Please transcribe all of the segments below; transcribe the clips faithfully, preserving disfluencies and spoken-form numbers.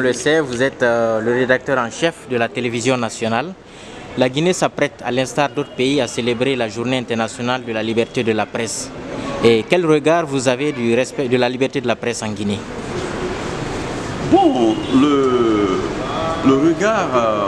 le sait, vous êtes euh, le rédacteur en chef de la télévision nationale. La Guinée s'apprête, à l'instar d'autres pays, à célébrer la journée internationale de la liberté de la presse. Et quel regard vous avez du respect de la liberté de la presse en Guinée? Bon, le, le regard, euh,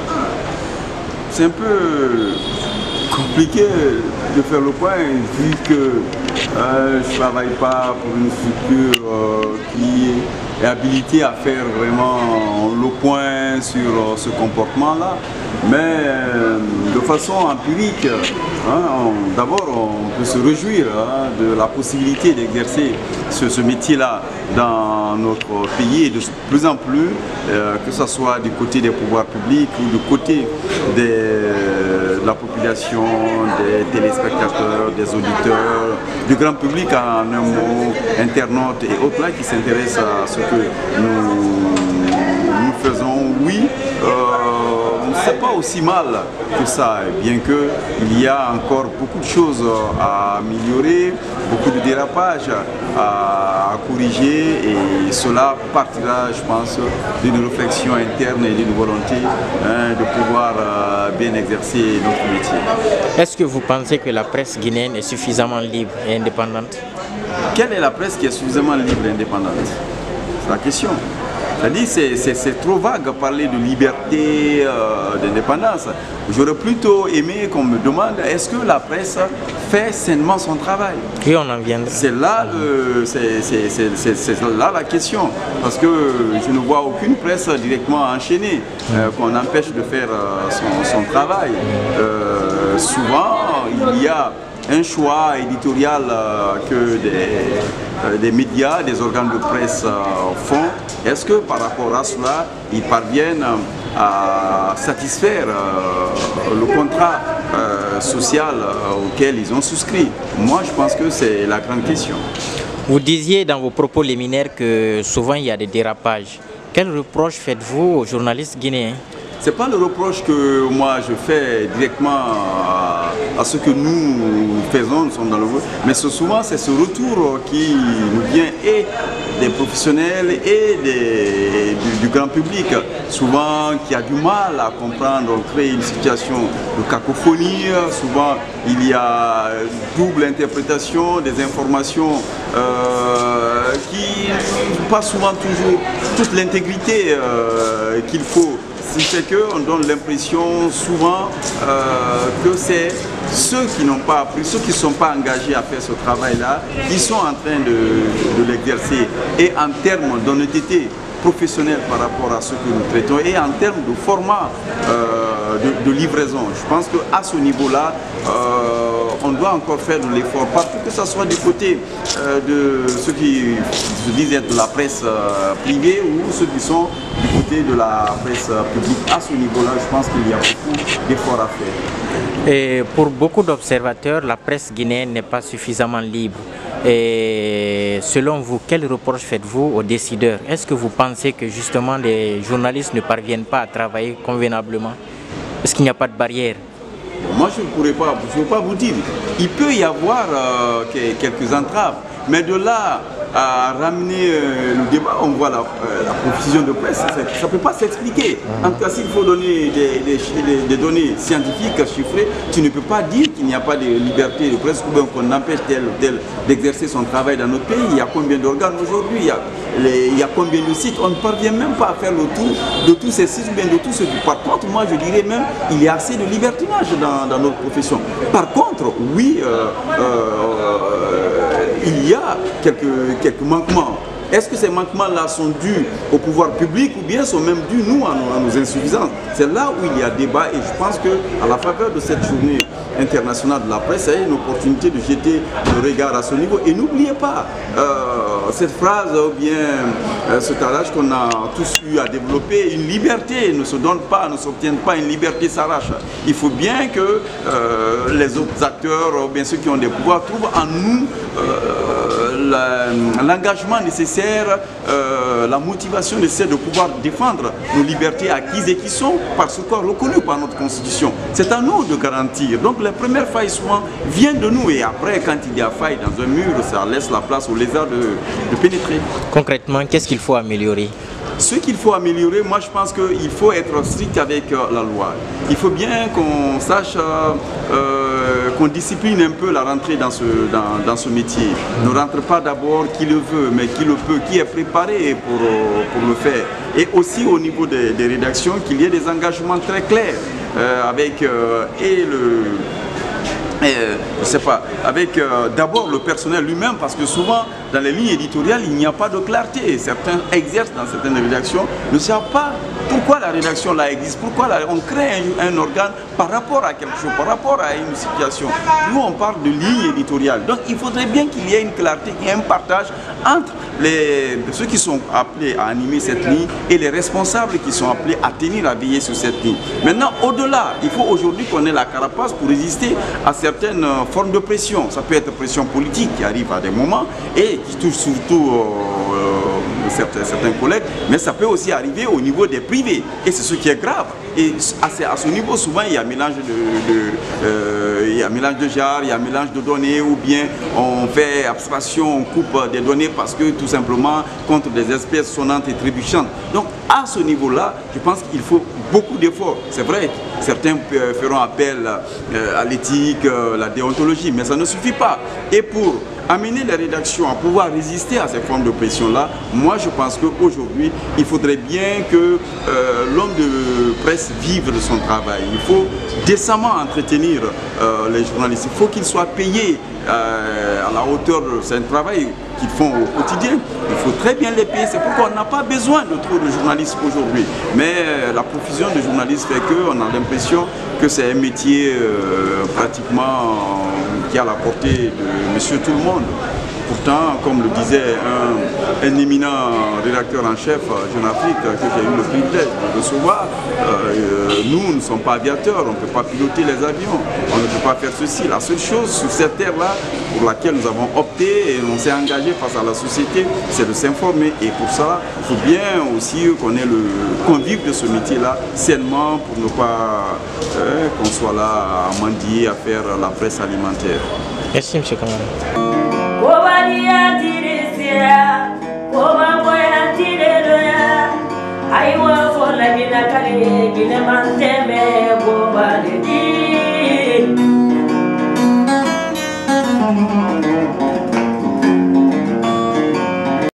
c'est un peu compliqué de faire le point, vu que euh, je ne travaille pas pour une structure euh, qui est habilitée à faire vraiment le point sur euh, ce comportement-là. Mais euh, de façon empirique, hein, d'abord on peut se réjouir hein, de la possibilité d'exercer ce, ce métier-là dans notre pays et de plus en plus, euh, que ce soit du côté des pouvoirs publics ou du côté des, de la population, des téléspectateurs, des auditeurs, du grand public en un mot, internautes et autres là qui s'intéressent à ce que nous, nous faisons. Oui, euh, c'est pas aussi mal que ça, bien qu'il y a encore beaucoup de choses à améliorer, beaucoup de dérapages à, à corriger, et cela partira, je pense, d'une réflexion interne et d'une volonté hein, de pouvoir euh, bien exercer notre métier. Est-ce que vous pensez que la presse guinéenne est suffisamment libre et indépendante? Quelle est la presse qui est suffisamment libre et indépendante? C'est la question. C'est-à-dire que c'est trop vague de parler de liberté, euh, d'indépendance. J'aurais plutôt aimé qu'on me demande est-ce que la presse fait sainement son travail? Et on en viendra. C'est là, euh, là la question. Parce que je ne vois aucune presse directement enchaînée euh, qu'on empêche de faire euh, son, son travail. Euh, souvent, il y a un choix éditorial euh, que des, euh, des médias, des organes de presse euh, font. Est-ce que par rapport à cela, ils parviennent à satisfaire euh, le contrat euh, social euh, auquel ils ont souscrit? Moi, je pense que c'est la grande question. Vous disiez dans vos propos liminaires que souvent il y a des dérapages. Quel reproche faites-vous aux journalistes guinéens? Ce n'est pas le reproche que moi je fais directement à, à ce que nous faisons, nous sommes dans le groupe, mais souvent c'est ce retour qui nous vient et des professionnels et des, du, du grand public, souvent qui a du mal à comprendre, on crée une situation de cacophonie, souvent il y a double interprétation des informations euh, qui n'ont pas souvent toujours toute l'intégrité euh, qu'il faut. Ce qui fait qu'on donne l'impression souvent euh, que c'est ceux qui n'ont pas appris, ceux qui ne sont pas engagés à faire ce travail-là, qui sont en train de, de l'exercer. Et en termes d'honnêteté professionnelle par rapport à ce que nous traitons et en termes de format euh, de, de livraison, je pense qu'à ce niveau-là, euh, on doit encore faire de l'effort, partout que ce soit du côté euh, de ceux qui se disent être de la presse euh, privée ou ceux qui sont du côté de la presse euh, publique. À ce niveau-là, je pense qu'il y a beaucoup d'efforts à faire. Et pour beaucoup d'observateurs, la presse guinéenne n'est pas suffisamment libre. Et selon vous, quel reproche faites-vous aux décideurs? Est-ce que vous pensez que justement les journalistes ne parviennent pas à travailler convenablement? Est-ce qu'il n'y a pas de barrière? Moi, je ne pourrais pas, je ne peux pas vous dire. Il peut y avoir euh, quelques entraves, mais de là à ramener euh, le débat, on voit la, euh, la profusion de presse, ça ne peut pas s'expliquer. En tout cas, s'il faut donner des, des, des, des données scientifiques chiffrées, tu ne peux pas dire qu'il n'y a pas de liberté de presse ou qu'on empêche tel ou tel d'exercer son travail dans notre pays. Il y a combien d'organes aujourd'hui, il y a les, il y a combien de sites, on ne parvient même pas à faire le tour de tous ces sites ou bien de tous ceux qui. Par contre, moi je dirais même il y a assez de libertinage dans, dans notre profession. Par contre, oui, euh, euh, il y a quelques, quelques manquements. Est-ce que ces manquements-là sont dus au pouvoir public ou bien sont même dus, nous, à nos, à nos insuffisances? C'est là où il y a débat et je pense qu'à la faveur de cette journée internationale de la presse, il y a une opportunité de jeter le regard à ce niveau. Et n'oubliez pas euh, cette phrase ou bien euh, ce talage qu'on a tous eu à développer, une liberté ne se donne pas, ne s'obtient pas, une liberté s'arrache. Il faut bien que euh, les autres acteurs, ou bien ceux qui ont des pouvoirs, trouvent en nous euh, l'engagement nécessaire, euh, la motivation nécessaire de pouvoir défendre nos libertés acquises et qui sont par ce corps reconnues par notre constitution. C'est à nous de garantir. Donc les premières failles souvent viennent de nous et après quand il y a faille dans un mur, ça laisse la place aux lézards de, de pénétrer. Concrètement, qu'est-ce qu'il faut améliorer? ce qu'il faut améliorer, moi je pense qu'il faut être strict avec euh, la loi. Il faut bien qu'on sache, euh, euh, qu'on discipline un peu la rentrée dans ce, dans, dans ce métier. Ne rentre pas d'abord qui le veut, mais qui le peut, qui est préparé pour, euh, pour le faire. Et aussi au niveau des, des rédactions, qu'il y ait des engagements très clairs euh, avec euh, et le... Euh, je sais pas, avec euh, d'abord le personnel lui-même, parce que souvent dans les lignes éditoriales il n'y a pas de clarté. Certains exercent dans certaines rédactions, ne savent pas pourquoi la rédaction là existe, pourquoi la, on crée un, un organe par rapport à quelque chose, par rapport à une situation. Nous on parle de ligne éditoriale, donc il faudrait bien qu'il y ait une clarté, qu'il y ait un partage entre les, ceux qui sont appelés à animer cette ligne et les responsables qui sont appelés à tenir, à veiller sur cette ligne. Maintenant, au-delà, il faut aujourd'hui qu'on ait la carapace pour résister à certaines formes de pression. Ça peut être pression politique qui arrive à des moments et qui touche surtout euh, euh, certains, certains collègues, mais ça peut aussi arriver au niveau des privés et c'est ce qui est grave. Et à ce, à ce niveau, souvent, il y a un mélange de, de, euh, il y a un mélange de genres, il y a un mélange de données, ou bien on fait abstraction, on coupe des données parce que tout simplement contre des espèces sonnantes et trébuchantes. Donc à ce niveau-là, je pense qu'il faut beaucoup d'efforts. C'est vrai, certains feront appel à l'éthique, la déontologie, mais ça ne suffit pas. Et pour amener les rédactions à pouvoir résister à ces formes de pression-là, moi je pense qu'aujourd'hui, il faudrait bien que euh, l'homme de presse vive de son travail. Il faut décemment entretenir euh, les journalistes. Il faut qu'ils soient payés euh, à la hauteur de ce travail qu'ils font au quotidien. Il faut très bien les payer. C'est pourquoi on n'a pas besoin de trop de journalistes aujourd'hui. Mais euh, la profusion de journalistes fait qu'on a l'impression que c'est un métier euh, pratiquement euh, qui a la portée de monsieur tout le monde. Pourtant, comme le disait un, un éminent rédacteur en chef, Jeune Afrique, que j'ai eu le privilège de recevoir, euh, nous ne sommes pas aviateurs, on ne peut pas piloter les avions, on ne peut pas faire ceci. La seule chose sur cette terre-là pour laquelle nous avons opté et on s'est engagé face à la société, c'est de s'informer. Et pour ça, il faut bien aussi qu'on ait le convive de ce métier-là sainement pour ne pas euh, qu'on soit là à mendier, à faire la presse alimentaire. Merci, M. Kamara.